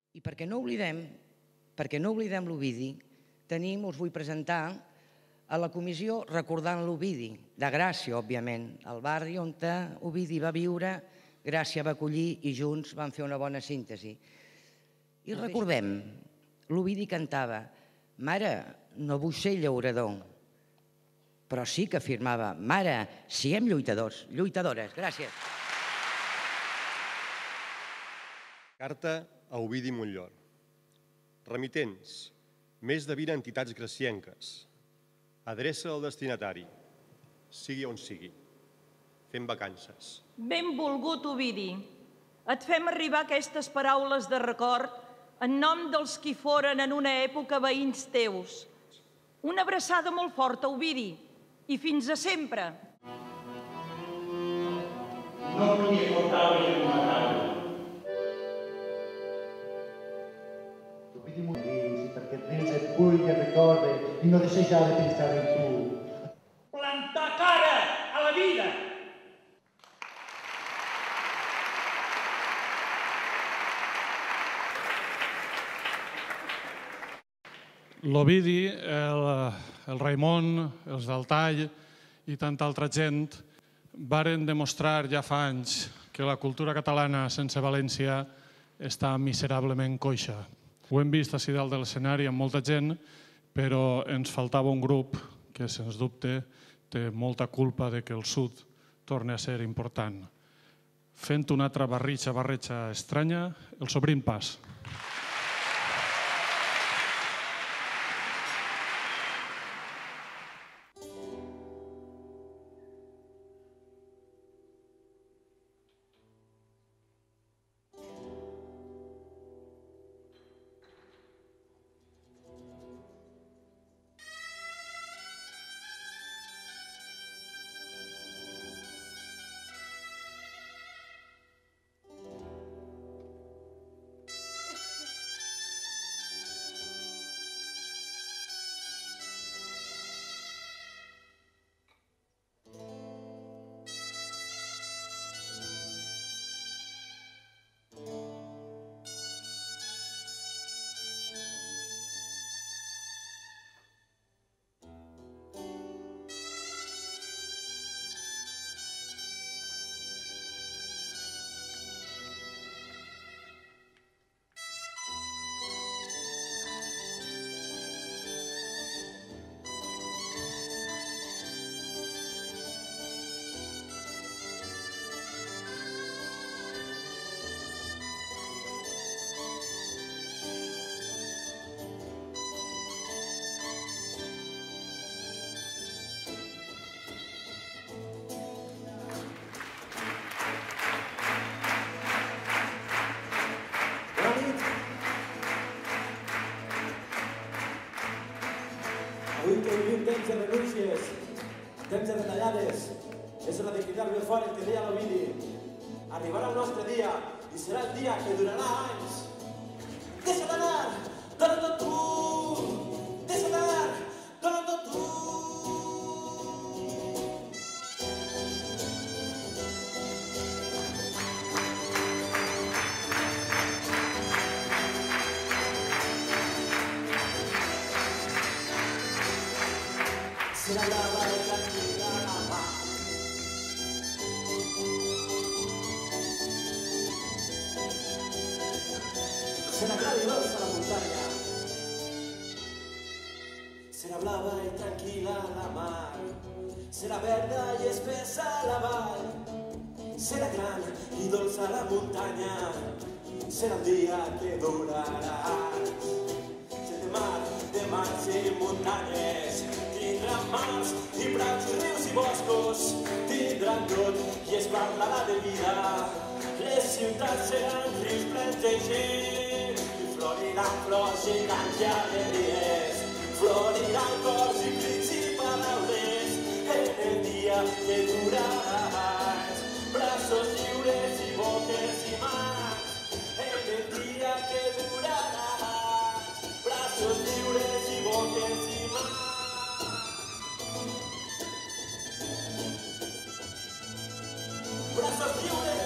I perquè no oblidem l'Ovidi, us vull presentar a la comissió recordant l'Ovidi, de Gràcia, òbviament, el barri on Ovidi va viure, Gràcia va acollir i junts van fer una bona síntesi. I recordem, l'Ovidi cantava: «Mare, no vull ser llaurador», però sí que afirmava: «Mare, siguem lluitadors, lluitadores». Gràcies. Carta a Ovidi Montllor. Remitents, més de 20 entitats gracienques. Adreça al destinatari, sigui on sigui. Fem vacances. Benvolgut Ovidi, et fem arribar aquestes paraules de record en nom dels qui foren en una època veïns teus. Una abraçada molt forta, Ovidi, i fins a sempre. No podia faltar-li una taula. Ovidi Montllor, perquè et vens et vull que recorde i no deixejar de pensar en tu. Plantar cara a la vida. L'Ovidi, el Raimon, els d'Altall i tanta altra gent varen demostrar ja fa anys que la cultura catalana sense València està miserablement coixa. Ho hem vist ací dalt de l'escenari amb molta gent, però ens faltava un grup que, sens dubte, té molta culpa de que el sud torni a ser important. Fent una altra barretxa estranya, els obrim pas. Avui que vivim temps de renúncies, temps de retallades, és hora de cridar-li fort el que deia l'Ovidi. Arribarà el nostre dia i serà el dia que durarà anys. Deixa d'anar, dona-t'ho tu! Deixa d'anar, dona-t'ho tu! Serà brava i tranquil·la la mà. Serà clara i dolça la muntanya. Serà blava i tranquil·la la mar. Serà verda i espessa la vall. Serà gran i dolça la muntanya. Serà un dia que durarà. De mars i muntanyes, tindran mars i prats i rius i boscos, tindran tot i es parlarà de vida. Les ciutats seran rius plens de gent i floriran flors gegants i alegries, floriran cors i crits i paraules en el dia que duraràs. Braços lliures i boques i mans en el dia que duraràs. Braços lliures i boques i mans. Braços lliures